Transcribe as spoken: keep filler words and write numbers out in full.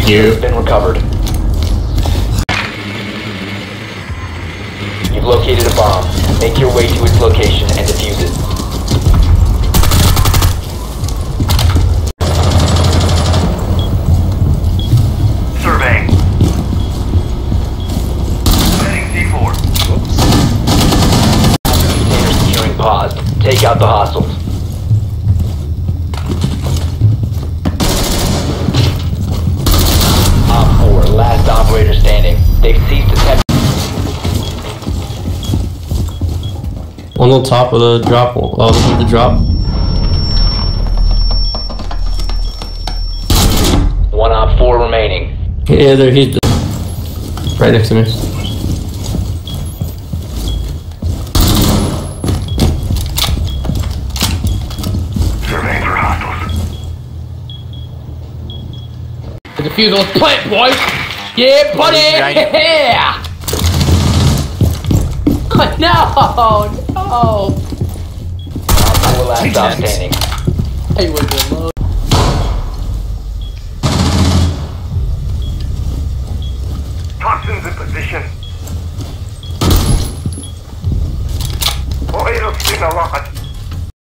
Diffuser has been recovered. You've located a bomb. Make your way to its location and defuse it. Surveying. Setting C four. Container securing paused. Take out the hostiles. Op four, last operator standing. They've ceased attempt. One on top of the drop. Oh, this is the drop. One op four remaining. Yeah, there he's just right next to me. Surveying for hostiles. The defuse on plant, boys! Yeah, buddy! Yeah! No! No! Op four, last stop standing. Hey, was it low? Toxins in position. Oil signal rocket.